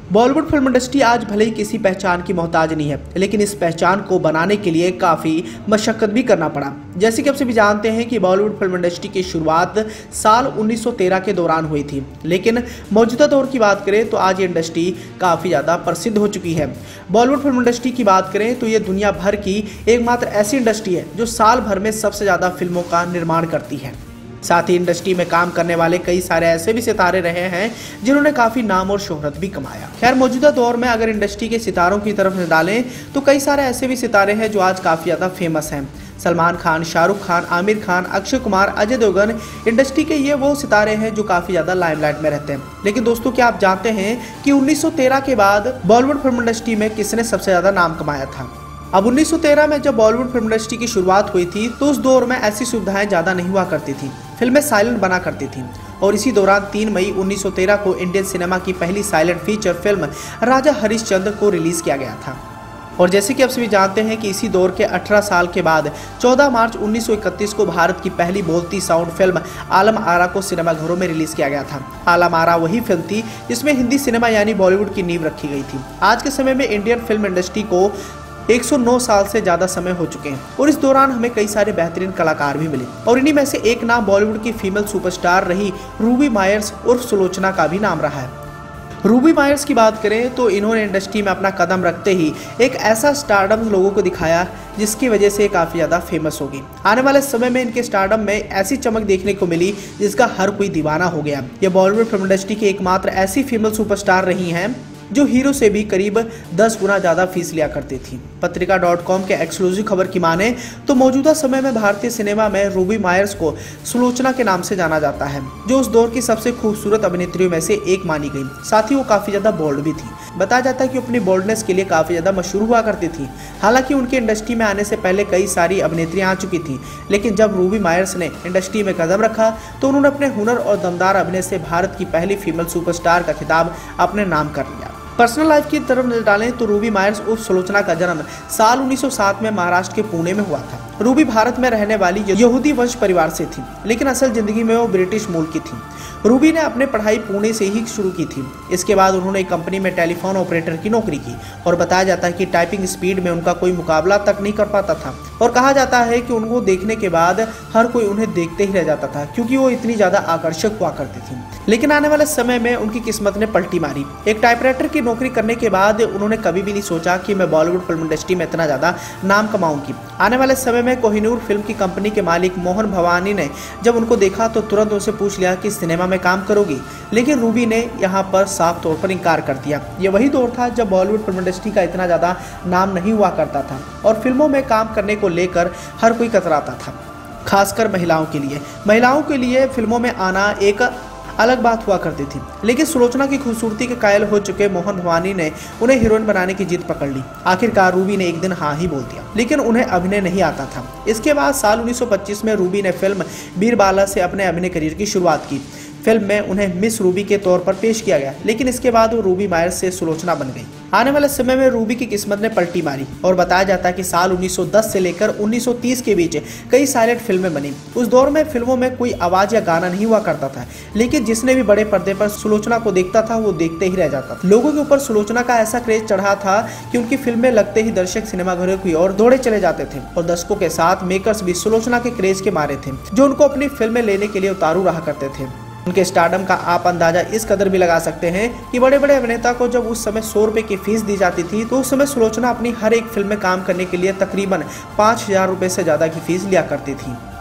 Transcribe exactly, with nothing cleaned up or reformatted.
Bollywood film industry आज भले ही किसी पहचान की मोहताज नहीं है, लेकिन इस पहचान को बनाने के लिए काफ़ी मशक्कत भी करना पड़ा। जैसे कि आप सभी जानते हैं कि बॉलीवुड फिल्म इंडस्ट्री की शुरुआत साल उन्नीस सौ तेरह के दौरान हुई थी, लेकिन मौजूदा दौर की बात करें तो आज ये इंडस्ट्री काफ़ी ज़्यादा प्रसिद्ध हो चुकी है। बॉलीवुड फिल्म इंडस्ट्री की बात करें तो ये दुनिया भर की एकमात्र ऐसी इंडस्ट्री है जो साल भर में सबसे ज़्यादा फिल्मों का निर्माण करती है। साथ ही इंडस्ट्री में काम करने वाले कई सारे ऐसे भी सितारे रहे हैं जिन्होंने काफ़ी नाम और शोहरत भी कमाया। खैर, मौजूदा दौर में अगर इंडस्ट्री के सितारों की तरफ न डालें तो कई सारे ऐसे भी सितारे हैं जो आज काफ़ी ज़्यादा फेमस हैं। सलमान खान, शाहरुख खान, आमिर खान, अक्षय कुमार, अजय देवगन, इंडस्ट्री के ये वो सितारे हैं जो काफ़ी ज़्यादा लाइमलाइट में रहते हैं। लेकिन दोस्तों, क्या आप जानते हैं कि उन्नीस सौ तेरह के बाद बॉलीवुड फिल्म इंडस्ट्री में किसने सबसे ज़्यादा नाम कमाया था? अब उन्नीस सौ तेरह में जब बॉलीवुड फिल्म इंडस्ट्री की शुरुआत हुई थी तो उस दौर में ऐसी सुविधाएं ज़्यादा नहीं हुआ करती थी। फिल्में साइलेंट बना करती थी और इसी दौरान तीन मई उन्नीस सौ तेरह को इंडियन सिनेमा की पहली silent feature film Raja Harishchandra को रिलीज़ किया गया था। और जैसे कि आप सभी जानते हैं कि इसी दौर के अठारह साल के बाद चौदह मार्च उन्नीस सौ इकतीस को भारत की पहली बोलती साउंड फिल्म आलम आरा को सिनेमाघरों में रिलीज किया गया था। आलम आरा वही फिल्म थी जिसमें हिंदी सिनेमा यानी बॉलीवुड की नींव रखी गई थी। आज के समय में इंडियन फिल्म इंडस्ट्री को एक सौ नौ साल से ज़्यादा समय हो चुके हैं और इस दौरान हमें कई सारे बेहतरीन कलाकार भी मिले और इन्हीं में से एक नाम बॉलीवुड की फीमेल सुपरस्टार रही रूबी मायर्स उर्फ सुलोचना का भी नाम रहा है। रूबी मायर्स की बात करें तो इन्होंने इंडस्ट्री में अपना कदम रखते ही एक ऐसा स्टारडम लोगों को दिखाया जिसकी वजह से काफ़ी ज़्यादा फेमस होगी। आने वाले समय में इनके स्टारडम में ऐसी चमक देखने को मिली जिसका हर कोई दीवाना हो गया। ये बॉलीवुड फिल्म इंडस्ट्री की एकमात्र ऐसी फीमेल सुपरस्टार रही हैं जो हीरो से भी करीब दस गुना ज़्यादा फीस लिया करती थी। पत्रिका डॉट कॉम के एक्सक्लूसिव खबर की माने तो मौजूदा समय में भारतीय सिनेमा में रूबी मायर्स को सुलोचना के नाम से जाना जाता है, जो उस दौर की सबसे खूबसूरत अभिनेत्रियों में से एक मानी गई। साथ ही वो काफ़ी ज़्यादा बोल्ड भी थी। बताया जाता है कि अपनी बोल्डनेस के लिए काफ़ी ज़्यादा मशहूर हुआ करती थी। हालांकि उनके इंडस्ट्री में आने से पहले कई सारी अभिनेत्रियाँ आ चुकी थी, लेकिन जब रूबी मायर्स ने इंडस्ट्री में कदम रखा तो उन्होंने अपने हुनर और दमदार अभिनय से भारत की पहली फीमेल सुपरस्टार का खिताब अपने नाम कर लिया। पर्सनल लाइफ की तरफ नजर डालें तो रूबी मायर्स उर्फ सुलोचना का जन्म साल उन्नीस सौ सात में महाराष्ट्र के पुणे में हुआ था। रूबी भारत में रहने वाली यहूदी वंश परिवार से थी, लेकिन असल जिंदगी में वो ब्रिटिश मूल की थी। रूबी ने अपने पढ़ाई पुणे से ही शुरू की थी। इसके बाद उन्होंने एक कंपनी में टेलीफोन ऑपरेटर की नौकरी की और बताया जाता है कि टाइपिंग स्पीड में उनका कोई मुकाबला तक नहीं कर पाता था और कहा जाता है कि उनको देखने के बाद हर कोई उन्हें देखते ही रह जाता था क्योंकि वो इतनी ज़्यादा आकर्षक हुआ करती थी। लेकिन आने वाले समय में उनकी किस्मत ने पलटी मारी। एक टाइपराइटर की नौकरी करने के बाद उन्होंने कभी भी नहीं सोचा कि मैं बॉलीवुड फिल्म इंडस्ट्री में इतना ज़्यादा नाम कमाऊंगी। आने वाले समय में कोहिनूर फिल्म की कंपनी के मालिक मोहन भवानी ने जब उनको देखा तो तुरंत उनसे पूछ लिया कि सिनेमा में काम करोगी, लेकिन रूबी ने यहाँ पर साफ तौर पर इनकार कर दिया। ये वही दौर था जब बॉलीवुड फिल्म इंडस्ट्री का इतना ज़्यादा नाम नहीं हुआ करता था और फिल्मों में काम करने को लेकर हर कोई कतराता था, खासकर महिलाओं के लिए। महिलाओं के लिए फिल्मों में आना एक अलग बात हुआ करती थी, लेकिन सुलोचना की खूबसूरती के कायल हो चुके मोहन भवानी ने उन्हें हीरोइन बनाने की जिद पकड़ ली। आखिरकार रूबी ने एक दिन हाँ ही बोल दिया, लेकिन उन्हें अभिनय नहीं आता था। इसके बाद साल उन्नीस सौ पच्चीस में रूबी ने फिल्म बीरबाला से अपने अभिनय करियर की शुरुआत की। फिल्म में उन्हें मिस रूबी के तौर पर पेश किया गया, लेकिन इसके बाद वो रूबी मायर्स से सुलोचना बन गई। आने वाले समय में रूबी की किस्मत ने पलटी मारी और बताया जाता है कि साल उन्नीस सौ दस से लेकर उन्नीस सौ तीस के बीच कई साइलेंट फिल्में बनी। उस दौर में फिल्मों में कोई आवाज या गाना नहीं हुआ करता था, लेकिन जिसने भी बड़े पर्दे पर सुलोचना को देखता था वो देखते ही रह जाता था। लोगों के ऊपर सुलोचना का ऐसा क्रेज चढ़ा था कि उनकी फिल्में लगते ही दर्शक सिनेमाघरों की ओर दौड़े चले जाते थे और दर्शकों के साथ मेकर्स भी सुलोचना के क्रेज के मारे थे, जो उनको अपनी फिल्में लेने के लिए उतारू रहा करते थे। उनके स्टारडम का आप अंदाजा इस कदर भी लगा सकते हैं कि बड़े बड़े अभिनेता को जब उस समय सौ रुपए की फीस दी जाती थी तो उस समय सुलोचना अपनी हर एक फिल्म में काम करने के लिए तकरीबन पाँच हजार रुपये से ज़्यादा की फीस लिया करती थी।